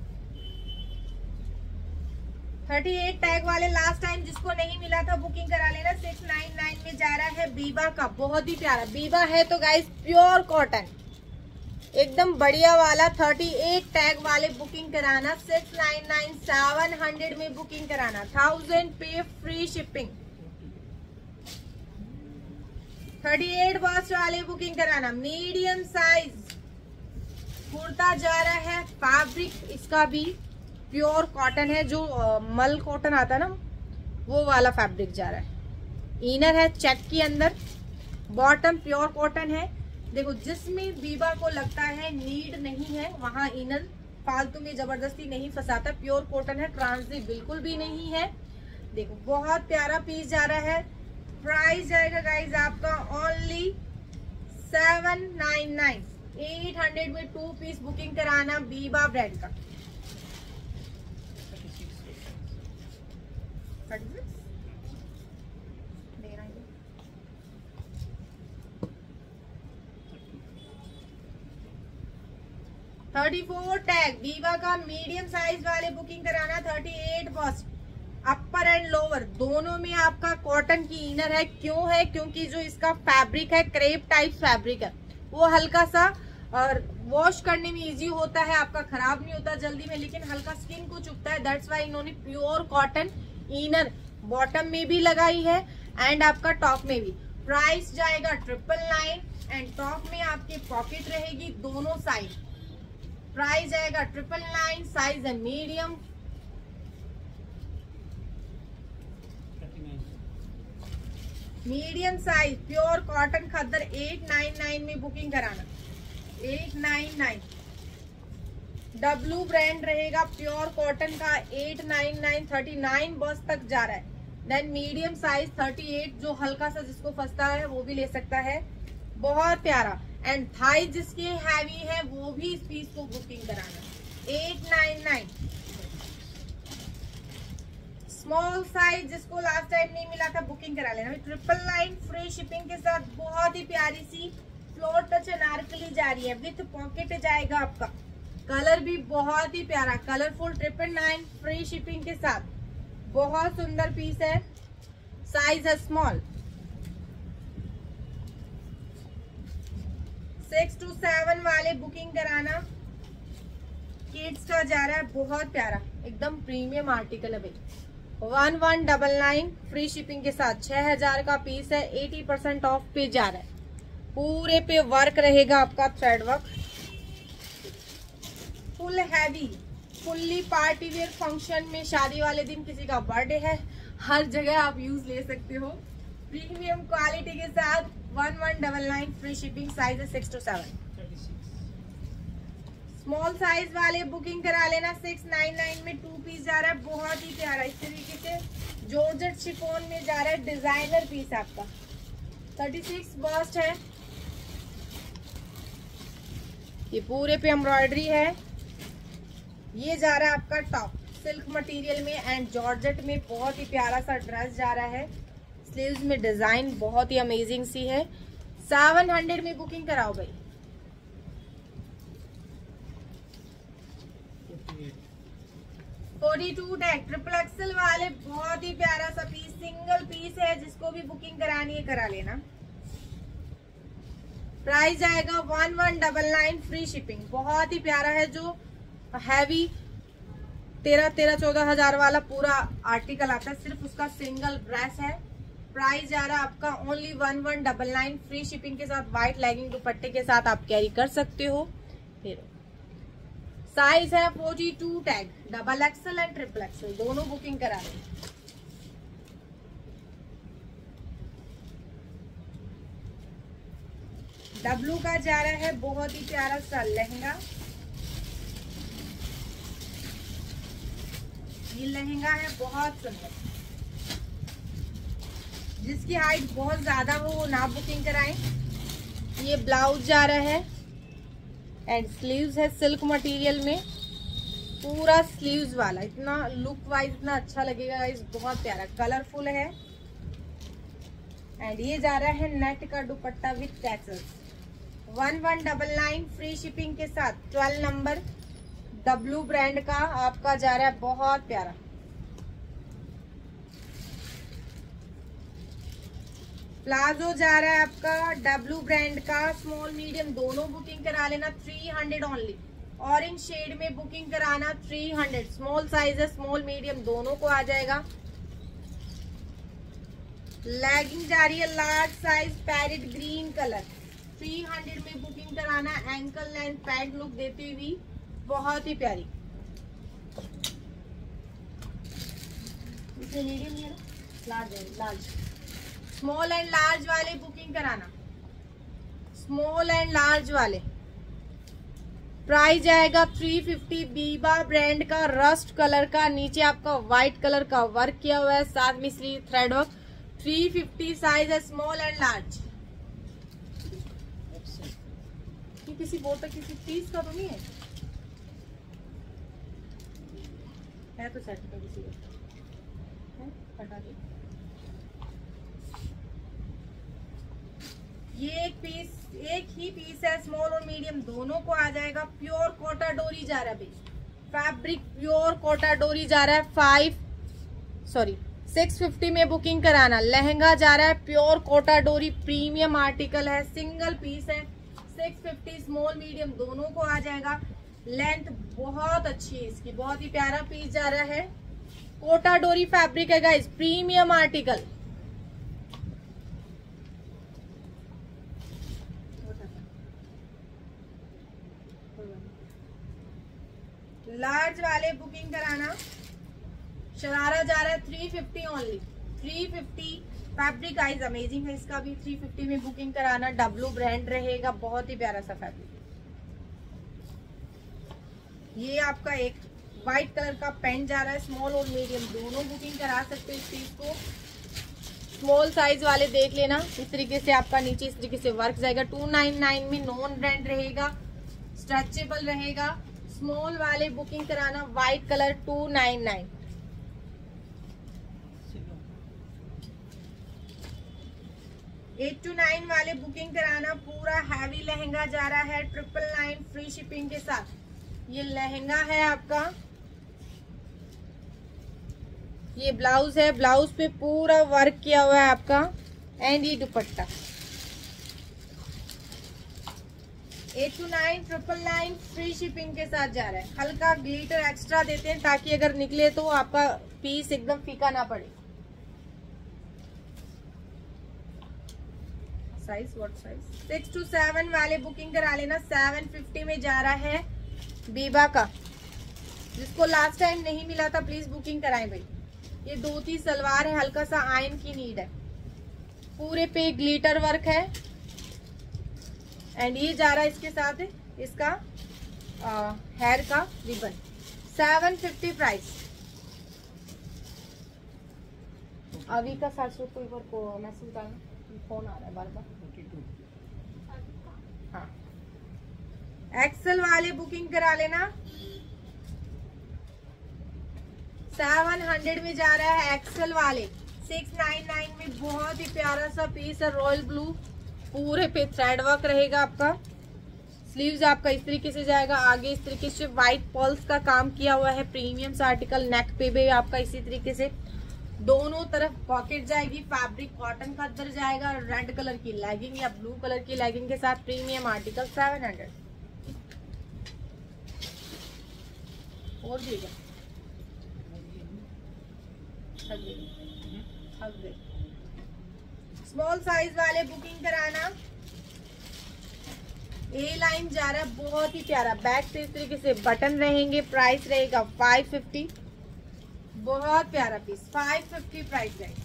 थर्टी एट टैग वाले, लास्ट टाइम जिसको नहीं मिला था बुकिंग करा लेना, सिक्स नाइन नाइन में जा रहा है बीबा का, बहुत ही प्यारा बीबा है तो गाइस प्योर कॉटन एकदम बढ़िया वाला, थर्टी एट टैग वाले बुकिंग कराना, six nine nine seven hundred में बुकिंग कराना, थाउजेंड पे free shipping. Thirty eight box वाले बुकिंग कराना, मीडियम साइज कुर्ता जा रहा है, फैब्रिक इसका भी प्योर कॉटन है, जो आ, मल कॉटन आता है ना वो वाला फैब्रिक जा रहा है, इनर है चेक के अंदर, बॉटम प्योर कॉटन है। देखो जिसमें बीबा को लगता है नीड नहीं है वहां इनर फालतू में जबरदस्ती नहीं फंसाता, प्योर कॉटन है, ट्रांसजी बिल्कुल भी नहीं है। देखो बहुत प्यारा पीस जा रहा है, प्राइस जाएगा गाइज आपका only seven nine nine, eight hundred में टू पीस बुकिंग कराना बीबा ब्रांड का। थर्टी फोर टैग बीबा का, मीडियम साइज वाले बुकिंग कराना, thirty eight bust, upper and lower दोनों में आपका कॉटन की इनर है। क्यों है? क्योंकि जो इसका फैब्रिक है क्रेप टाइप फैब्रिक है, वो हल्का सा और वॉश करने में इजी होता है, आपका खराब नहीं होता जल्दी में, लेकिन हल्का स्किन को चुभता है, दैट्स वाई इन्होंने प्योर कॉटन इनर बॉटम में भी लगाई है एंड आपका टॉप में भी। प्राइस जाएगा ट्रिपल नाइन एंड टॉप में आपकी पॉकेट रहेगी दोनों साइड। प्राइस आएगा ट्रिपल नाइन, साइज है medium, medium size pure cotton खद्दर एट नाइन नाइन में बुकिंग कराना, eight nine nine. W brand रहेगा प्योर कॉटन का, eight nine nine. Thirty nine bust तक जा रहा है। Then medium size thirty eight, जो हल्का सा जिसको फंसता है वो भी ले सकता है, बहुत प्यारा। एंड थाई जिसके हैवी है वो भी इस पीस को बुकिंग कराना, eight nine nine. Small size जिसको लास्ट टाइम नहीं मिला था बुकिंग करा लेना। ट्रिपल नाइन फ्री शिपिंग के साथ बहुत ही प्यारी सी फ्लोर टच अनारकली जा रही है, विथ पॉकेट जाएगा आपका। कलर भी बहुत ही प्यारा, colourful. Triple nine free shipping के साथ बहुत सुंदर पीस है। साइज है स्मॉल। सिक्स टू सेवन वाले बुकिंग कराना। किड्स का जा रहा है, बहुत प्यारा, एकदम प्रीमियम आर्टिकल है भाई। One one double nine free shipping के साथ छह हजार का पीस है। एटी परसेंट ऑफ पे जा रहा है। पूरे पे वर्क रहेगा आपका, thread work, full heavy, fully party wear. Function में, शादी वाले दिन, किसी का बर्थडे है, हर जगह आप यूज ले सकते हो। प्रीमियम क्वालिटी के साथ one one double nine free shipping. Size है six two seven. Small size वाले बुकिंग करा लेना। सिक्स नाइन नाइन में टू पीस जा रहा है, बहुत ही प्यारा। इस तरीके से जॉर्जेट शिफॉन में जा रहा है, डिजाइनर पीस आपका। थर्टी सिक्स बस्ट है, ये पूरे पे एम्ब्रॉयडरी है। ये जा रहा है आपका टॉप, सिल्क मटेरियल में एंड जॉर्जेट में, बहुत ही प्यारा सा ड्रेस जा रहा है। स्लीव्स में डिजाइन बहुत ही अमेजिंग सी है। सेवन हंड्रेड में बुकिंग कराओ भाई। Forty two tag triple XL वाले, बहुत ही प्यारा सा पीस, सिंगल पीस है। जिसको भी बुकिंग करानी है करा लेना। प्राइस आएगा one one double nine free shipping. बहुत ही प्यारा है, जो हैवी तेरह तेरह चौदह हजार वाला पूरा आर्टिकल आता है, सिर्फ उसका सिंगल ड्रेस है। प्राइस जा रहा है आपका only one one double nine free shipping के साथ। व्हाइट लेगिंग दुपट्टे के साथ आप कैरी कर सकते हो। फिर साइज है forty two tag, double XL and triple XL दोनों बुकिंग करा रहे हैं। डब्लू का जा रहा है, बहुत ही प्यारा सा लहंगा। ये लहंगा है बहुत सुंदर। जिसकी हाइट बहुत ज्यादा हो वो ना बुकिंग कराएं। ये ब्लाउज जा रहा है एंड स्लीव्स है सिल्क मटेरियल में, पूरा स्लीव्स वाला। इतना लुक वाइज इतना अच्छा लगेगा गाइस, बहुत प्यारा, कलरफुल है। एंड ये जा रहा है नेट का दुपट्टा with tassels. One one double nine free shipping के साथ। ट्वेल्व नंबर डब्लू ब्रांड का आपका जा रहा है, बहुत प्यारा। प्लाजो जा रहा है आपका डब्लू ब्रांड का, स्मॉल मीडियम दोनों बुकिंग करा लेना। Three hundred only. Orange shade में बुकिंग कराना, थ्री हंड्रेड। स्मॉल साइज है, स्मॉल मीडियम दोनों को आ जाएगा। लेगिंग जा रही है large size, parrot green colour. Three hundred में बुकिंग कराना। एंकल लेंथ पैंट लुक देती हुई, बहुत ही प्यारी। इसमें मीडियम है ना, लार्ज है, लार्ज। स्मॉल एंड लार्ज वाले बुकिंग कराना, स्मॉल एंड लार्ज वाले। प्राइस आएगा थ्री फिफ्टी। बीबा ब्रांड का रस्ट कलर का, नीचे आपका व्हाइट कलर का वर्क किया हुआ है, साथ में sleeve thread work. Three fifty size है, स्मॉल एंड लार्ज। ये किसी बोर्ड तक किसी पीस का तो नहीं है, है तो सेट का किसी का, हटा दे। ये एक पीस, एक ही पीस है, स्मॉल और मीडियम दोनों को आ जाएगा। प्योर कोटा डोरी जा रहा है भाई, फैब्रिक प्योर कोटा डोरी जा रहा है। फाइव सॉरी सिक्स फिफ्टी में बुकिंग कराना। लहंगा जा रहा है प्योर कोटा डोरी, प्रीमियम आर्टिकल है, सिंगल पीस है। सिक्स फिफ्टी स्मॉल मीडियम दोनों को आ जाएगा। लेंथ बहुत अच्छी है इसकी, बहुत ही प्यारा पीस जा रहा है। कोटा डोरी फैब्रिक है गाइस, प्रीमियम आर्टिकल। लार्ज वाले बुकिंग कराना। शरारा जा रहा है three fifty only. Three fifty. Fabric is amazing है इसका भी, थ्री फिफ्टी में बुकिंग कराना। डब्लू ब्रांड रहेगा, बहुत ही प्यारा सा फैब्रिक। ये आपका एक व्हाइट कलर का पेंट जा रहा है, स्मॉल और मीडियम दोनों बुकिंग करा सकते हो इस पीस को। स्मॉल साइज वाले देख लेना, इस तरीके से आपका नीचे इस तरीके से वर्क जाएगा। टू नाइन नाइन में नॉन ब्रांड रहेगा, स्ट्रेचेबल रहेगा। स्मॉल वाले बुकिंग कराना, white colour two nine nine. Eight two nine वाले बुकिंग कराना। पूरा हैवी लहंगा जा रहा है, ट्रिपल नाइन फ्री शिपिंग के साथ। ये लहंगा है आपका, ये ब्लाउज है, ब्लाउज पे पूरा वर्क किया हुआ है आपका। एंड ये दुपट्टा। Eight two nine triple nine free shipping के साथ जा रहा है। हल्का ग्लिटर एक्स्ट्रा देते हैं ताकि अगर निकले तो आपका पीस एकदम फीका ना पड़े। Size what size? Six two seven वाले बुकिंग करा लेना। सेवन फिफ्टी में जा रहा है बीबा का। जिसको लास्ट टाइम नहीं मिला था प्लीज बुकिंग कराएं भाई। ये धोती सलवार है, हल्का सा आयन की नीड है। पूरे पे ग्लिटर वर्क है। एंड ये जा रहा है इसके साथ इसका आ, हेयर का रिबन। Seven fifty price. अभी का सात सौ कोई बार को मैसेज डालना, फोन आ रहा है बार बार। हाँ, एक्सेल वाले बुकिंग करा लेना। सेवन हंड्रेड में जा रहा है एक्सेल वाले। सिक्स नाइन नाइन में बहुत ही प्यारा सा पीस है, रॉयल ब्लू। पूरे पे थ्रेड वर्क रहेगा आपका। स्लीव्स आपका इस तरीके से जाएगा, आगे इस तरीके से व्हाइट पल्स का काम किया हुआ है। प्रीमियम सा आर्टिकल, नेक पे भी आपका इसी तरीके से दोनों तरफ पॉकेट जाएगी। फैब्रिक कॉटन का अंदर जाएगा। रेड कलर की लेगिंग या ब्लू कलर की लेगिंग के साथ प्रीमियम आर्टिकल सेवन हंड्रेड। और भी स्मॉल साइज वाले बुकिंग कराना। ए लाइन जा रहा है, बहुत ही प्यारा। बैक से इस तरीके से बटन रहेंगे। प्राइस रहेगा फाइव फिफ्टी। बहुत प्यारा पीस, फाइव फिफ्टी प्राइस है।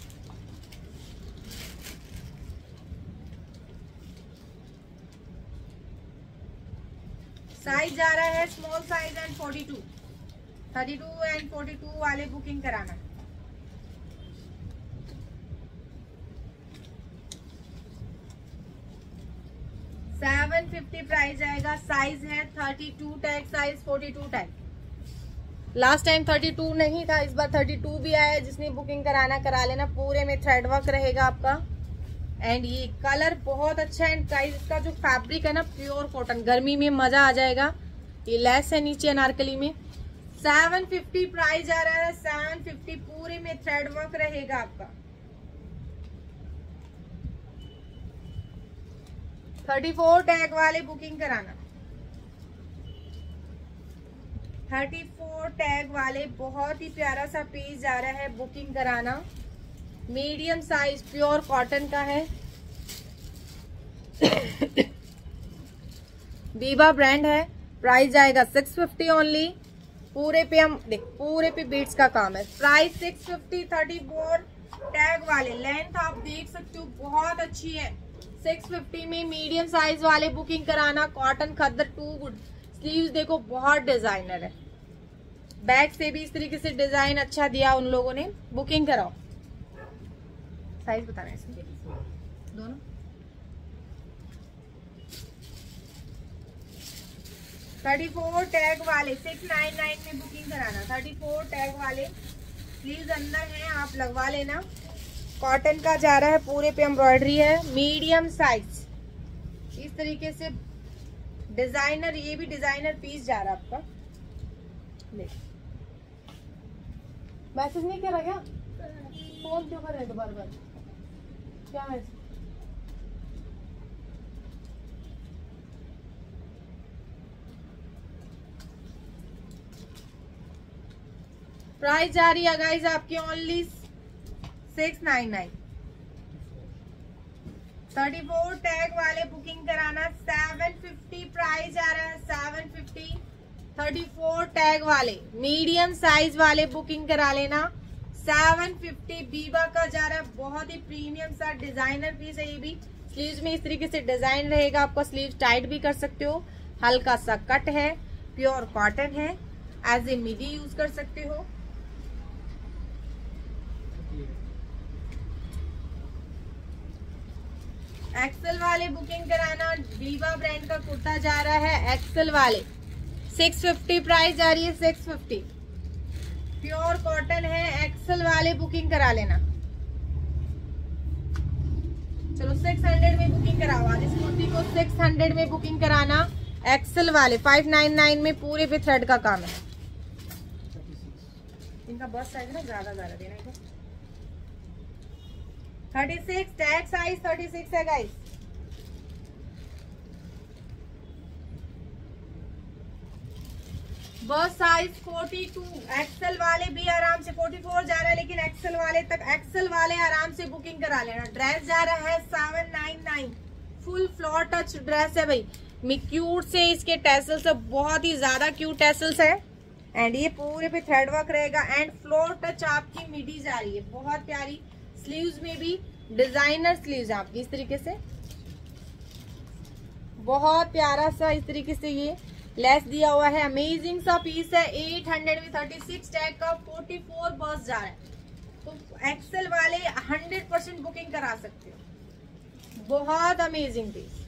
साइज जा रहा है small size and forty two. Thirty two and forty two वाले बुकिंग कराना। सेवन फिफ्टी प्राइस आएगा। साइज है thirty two tag size, forty two tag. Last time thirty two नहीं था, इस बार थर्टी टू भी आया है। जिसने बुकिंग कराना करा लेना। पूरे में थ्रेड वर्क रहेगा आपका। एंड ये कलर बहुत अच्छा है। एंड प्राइस इसका जो फैब्रिक है ना, प्योर कॉटन, गर्मी में मजा आ जाएगा। ये लेस है नीचे अनारकली में। सेवन फिफ्टी प्राइस आ रहा है। सेवन फिफ्टी पूरे में थ्रेड वर्क रहेगा आपका। थर्टी फोर टैग वाले बुकिंग कराना। थर्टी फोर टैग वाले बहुत ही प्यारा सा पीस जा रहा है, बुकिंग कराना। मीडियम साइज प्योर कॉटन का है। बीबा ब्रांड है। प्राइस जाएगा सिक्स फिफ्टी ओनली। पूरे पे हम देख, पूरे पे बीट्स का काम है। Price six fifty. Thirty four tag वाले, लेंथ आप देख सकते हो बहुत अच्छी है। सिक्स फिफ्टी में मीडियम साइज वाले बुकिंग कराना। कॉटन खद्दर टू गुड। स्लीव्स देखो बहुत डिजाइनर है। बैक से भी इस तरीके से डिजाइन अच्छा दिया उन लोगों ने। बुकिंग कराओ। साइज बताना इसमें दोनों। थर्टी फोर टैग वाले सिक्स नाइन नाइन में बुकिंग कराना। थर्टी फोर टैग वाले स्लीव्स अंदर है, आप लगवा लेना। कॉटन का जा रहा है, पूरे पे एम्ब्रॉयडरी है। मीडियम साइज इस तरीके से डिजाइनर, ये भी डिजाइनर पीस जा रहा है आपका। मैसेज नहीं करा क्या? फोन क्यों कर रहे बार बार? क्या मैसेज? प्राइस जा रही है गाइस आपकी only six nine nine. Thirty four tag वाले बुकिंग कराना। सेवन फिफ्टी प्राइस आ रहा है। Seven fifty. Thirty four tag वाले मीडियम साइज वाले बुकिंग करा लेना। सेवन फिफ्टी बीबा का जा रहा है, बहुत ही प्रीमियम सा डिजाइनर पीस है ये भी। स्लीव्स में इस तरीके से डिजाइन रहेगा, आपका स्लीव टाइट भी कर सकते हो, हल्का सा कट है, प्योर कॉटन है, एज ए मिडी यूज कर सकते हो। एक्सेल वाले बुकिंग कराना, वीवा ब्रांड का कुर्ता जा रहा है एक्सेल वाले, सिक्स फिफ्टी प्राइस जा रही है, सिक्स फिफ्टी प्योर कॉटन है। एक्सेल वाले बुकिंग करा लेना। चलो सिक्स हंड्रेड में बुकिंग कराओ आज इस कुर्ती को, सिक्स हंड्रेड में बुकिंग कराना। एक्सेल वाले फाइव नाइन नाइन में पूरे पे थ्रेड का काम है। इनका बस साइज ना ज्यादा ज्यादा देना है। Thirty six tag size thirty six है guys. Bust size forty two. XL वाले भी आराम से फोर्टी फोर जा रहा है, लेकिन एक्सेल वाले तक एक्सेल वाले आराम से बुकिंग करा लेना। ड्रेस जा रहा है seven nine nine, full floor touch dress है भाई। क्यूट से इसके टैसल्स सब बहुत ही ज्यादा क्यूट टैसल्स है, एंड ये पूरे पे थ्रेड वर्क रहेगा, एंड फ्लोर टच आपकी मिडी जा रही है, बहुत प्यारी। स्लीव्स में भी डिजाइनर स्लीव्स है आपकी इस तरीके से, बहुत प्यारा सा इस तरीके से ये लेस दिया हुआ है। अमेजिंग सा पीस है। एट हंड्रेड में थर्टी सिक्स टैग का फोर्टी फोर बस जा रहा है, तो एक्सेल वाले हंड्रेड परसेंट बुकिंग करा सकते हो। बहुत amazing piece.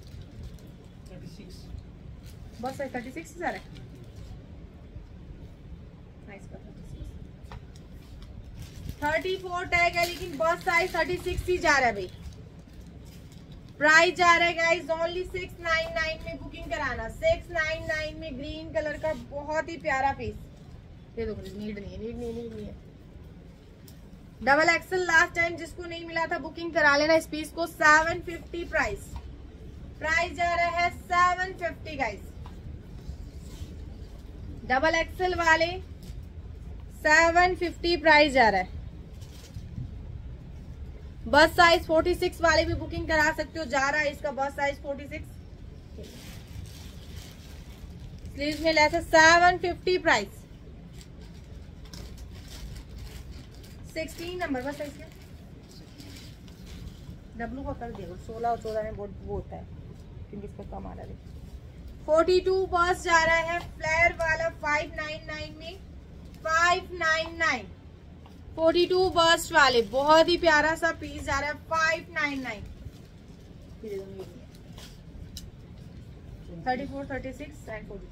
Bust thirty six जा रहा है, थर्टी फोर टैग है, लेकिन बस साइज थर्टी सिक्स ही जा रहा है भाई। प्राइस जा रहा है guys only six nine nine में बुकिंग कराना। सिक्स नाइन नाइन में ग्रीन कलर का बहुत ही प्यारा पीस। ये दो नीड नहीं है, नीड नहीं नीड नहीं है। डबल एक्सल लास्ट टाइम जिसको नहीं मिला था बुकिंग करा लेना इस पीस को। सेवन फिफ्टी प्राइस, प्राइस जा रहा है seven fifty guys. Double XL वाले सेवन फिफ्टी प्राइस जा रहा है। बस साइज फोर्टी सिक्स वाले भी बुकिंग करा सकते हो, जा रहा है इसका bust size forty six. Sleeves में लेस है, seven fifty price. Sixteen number bust size W का कर दिया, सोलह और चौदह में वो होता है, क्योंकि इसका कम आ रहा है। फोर्टी टू बस जा रहा है फ्लेयर वाला फाइव नाइन नाइन में, five nine nine forty two bust वाले बहुत ही प्यारा सा पीस जा रहा है, five nine nine. Thirty four thirty six and forty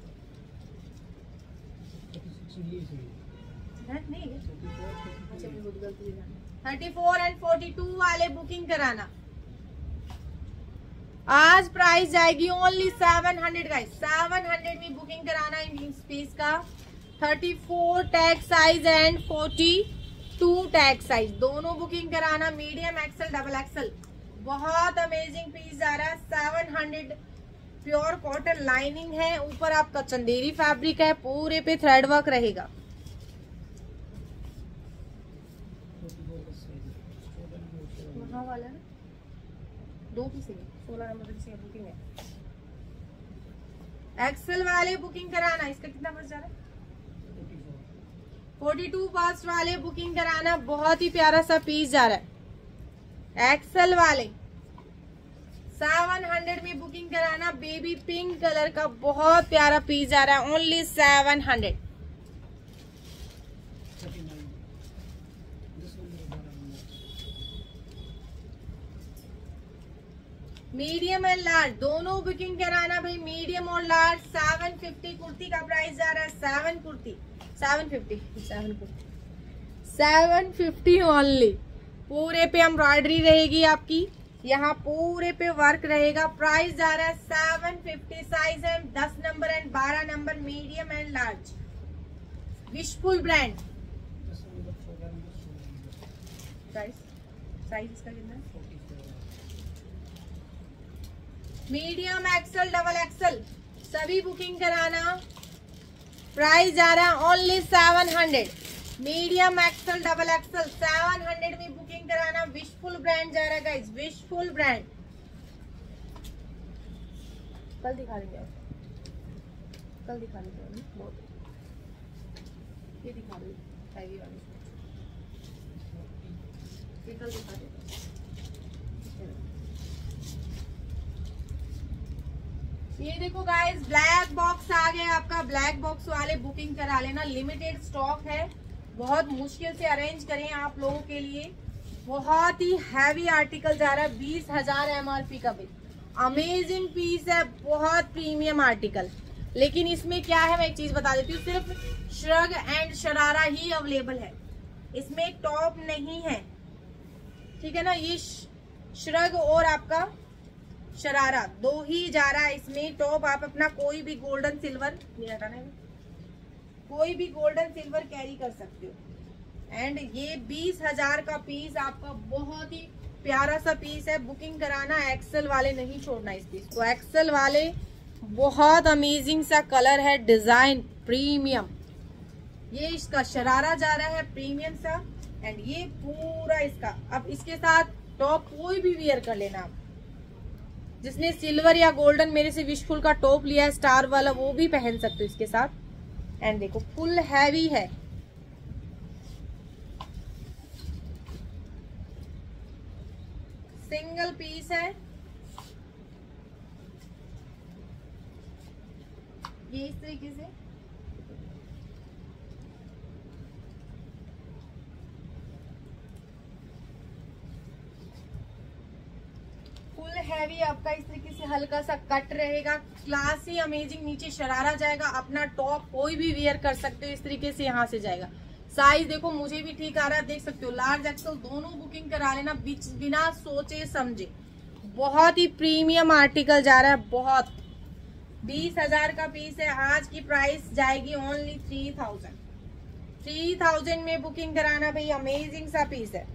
thirty four and forty two वाले बुकिंग कराना। आज प्राइस जाएगी only seven hundred guys, seven hundred में बुकिंग कराना इन पीस का। Thirty four tag size and forty two tag size दोनों booking कराना। मीडियम एक्सल डबल एक्सल, बहुत अमेजिंग पीस जा रहा है। Seven hundred pure cotton lining है, ऊपर आपका चंदेरी फैब्रिक है, पूरे पे थ्रेड वर्क रहेगा। वहाँ वाला ना दो पीस सोलह नंबर की बुकिंग है। एक्सेल वाले बुकिंग कराना, इसका कितना बस जा रहा है? फोर्टी टू पास्ट वाले बुकिंग कराना, बहुत ही प्यारा सा पीस जा रहा है। एक्सेल वाले सेवन हंड्रेड में बुकिंग कराना। बेबी पिंक कलर का बहुत प्यारा पीस जा रहा है, only seven hundred. Medium and large दोनों बुकिंग कराना भाई, मीडियम और लार्ज। सेवन फिफ्टी कुर्ती का प्राइस जा रहा है, सेवन कुर्ती सेवन फिफ्टी सेवन कुर्ती सेवन फिफ्टी ओनली। पूरे पे एम्ब्रॉयडरी रहेगी आपकी, यहाँ पूरे पे वर्क रहेगा। प्राइस जा रहा है सेवन फिफ्टी। साइज है दस नंबर एंड बारह number, medium and large. Wishful brand. Size size इसका कितना है? मीडियम एक्सल डबल एक्सल सभी बुकिंग कराना। प्राइस जा रहा है only seven hundred. Medium XL double XL seven hundred में बुकिंग कराना। विशफुल ब्रांड जा रहा है गाइस, विशफुल ब्रांड। कल दिखा देंगे, कल दिखा देंगे, बहुत ये दिखा दो। निकल दिखा देता। ये देखो गाइस, ब्लैक बॉक्स आ गया आपका। ब्लैक बॉक्स वाले बुकिंग करा लेना, लिमिटेड स्टॉक है, बहुत मुश्किल से अरेंज करें आप लोगों के लिए। बहुत ही हैवी आर्टिकल जा रहा है, बीस हजार एमआरपी का बिल। अमेजिंग पीस है, बहुत प्रीमियम आर्टिकल। लेकिन इसमें क्या है, मैं एक चीज बता देती हूँ, सिर्फ श्रग एंड शरारा ही अवेलेबल है, इसमें टॉप नहीं है, ठीक है ना। ये श्रग और आपका शरारा दो ही जा रहा है इसमें। टॉप आप अपना कोई भी गोल्डन सिल्वर, ये हटाना है, कोई भी गोल्डन सिल्वर कैरी कर सकते हो। एंड ये बीस हजार का पीस आपका, बहुत ही प्यारा सा पीस है। बुकिंग कराना, एक्सेल वाले नहीं छोड़ना इस पीस को। एक्सेल वाले बहुत अमेजिंग सा कलर है, डिजाइन प्रीमियम। ये इसका शरारा जा रहा है प्रीमियम सा, एंड ये पूरा इसका। अब इसके साथ टॉप कोई भी वियर कर लेना आप। जिसने सिल्वर या गोल्डन मेरे से विशफुल का टॉप लिया है स्टार वाला, वो भी पहन सकते हो इसके साथ। एंड देखो फुल हैवी है, सिंगल पीस है। ये इस तरीके से फुल हैवी आपका, इस तरीके से हल्का सा कट रहेगा, क्लासी अमेजिंग। नीचे शरारा जाएगा, अपना टॉप कोई भी वियर कर सकते हो, इस तरीके से यहाँ से जाएगा। साइज देखो मुझे भी ठीक आ रहा है, देख सकते हो। लार्ज एक्सेल दोनों बुकिंग करा लेना बिना सोचे समझे। बहुत ही प्रीमियम आर्टिकल जा रहा है, बहुत। बीस हजार का पीस है, आज की प्राइस जाएगी only three thousand. Three thousand में बुकिंग कराना भाई, अमेजिंग सा पीस है,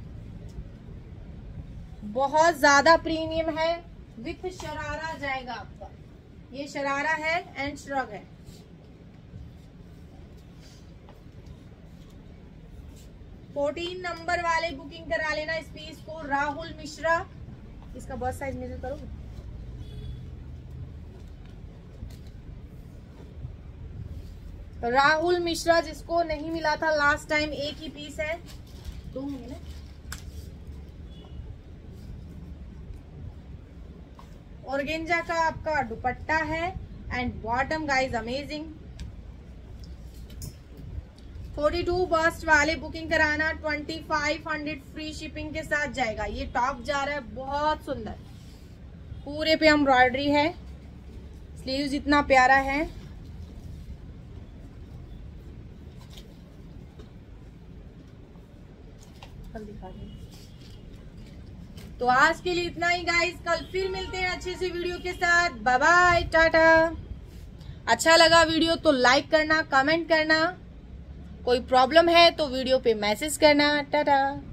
बहुत ज्यादा प्रीमियम है। विथ शरारा जाएगा आपका, ये शरारा है एंड श्रग है। फोर्टीन नंबर वाले बुकिंग करा लेना इस पीस को। राहुल मिश्रा, इसका बस साइज मेजर करोगे? राहुल मिश्रा, जिसको नहीं मिला था लास्ट टाइम, एक ही पीस है, दो मिले। ऑर्गेंजा का आपका दुपट्टा है एंड बॉटम गाइज अमेजिंग। बयालीस बस्ट वाले बुकिंग कराना, पच्चीस सौ फ्री शिपिंग के साथ जाएगा। ये टॉप जा रहा है, बहुत सुंदर, पूरे पे एम्ब्रॉयडरी है, स्लीव्स इतना प्यारा है। कल दिखा दे। तो आज के लिए इतना ही गाइस, कल फिर मिलते हैं अच्छे से वीडियो के साथ। Bye bye, tata. अच्छा लगा वीडियो तो लाइक करना, कमेंट करना, कोई प्रॉब्लम है तो वीडियो पे मैसेज करना। टाटा।